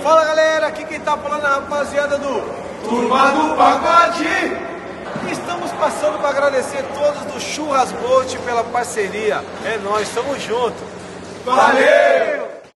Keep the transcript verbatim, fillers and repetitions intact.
Fala galera, aqui quem tá falando é a rapaziada do Turma do Pagode. Estamos passando para agradecer todos do Churras Bolt pela parceria. É nóis, tamo junto. Valeu!